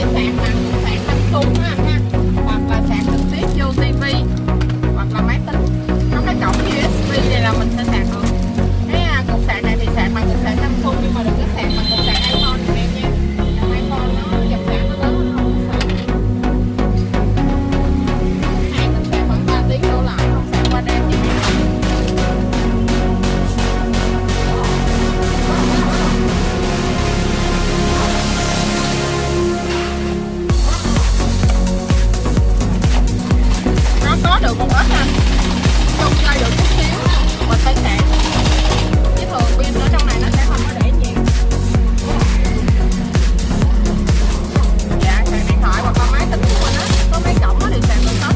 thể sạc bằng cục sạc Samsung á anh ha, hoặc là sạc trực tiếp vô tivi hoặc là máy tính. Có cái cổng USB này là mình sẽ sạc được. Cái cục sạc này thì sạc bằng cục sạc Samsung, nhưng mà đừng có sạc bằng cục sạc iPhone của em nha. iPhone nó dòng sạc nó lớn hơn không sạc. Cái này mình sạc khoảng 3 tiếng đổ lại, không sạc qua đêm gì hết. Nó có được một ít anh, không chơi được chút xíu mình phải sạc, chứ thường pin ở trong này nó sẽ không có để nhiều. Dạ, sạc điện thoại hoặc là máy tính của mình á, có mấy cổng á thì sạc được hết.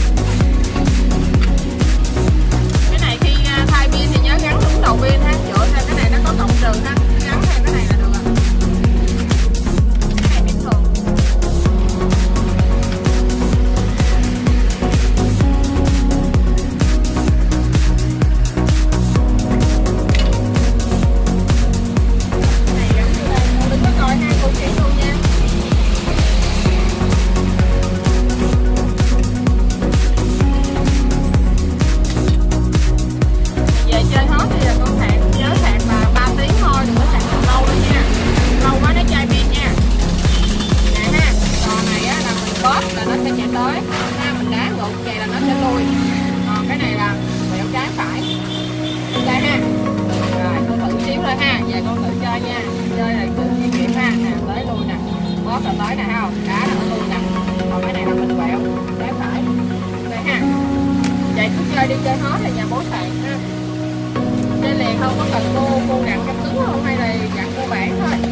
Cái này khi thay pin thì nhớ gắn đúng đầu pin ha, dựa theo cái này nó có cộng trừ ha, gắn theo cái này là được rồi. Cái này bình thường. Tới nè không? Đá là nó luôn nè. Còn cái này là mình quẹo, đá phải. Đây ha. Vậy cứ chơi đi chơi hết thì nhà bố sạc ha. Chơi liền không có cần cô gặn cái cứng không, hay là gặn cô bản thôi.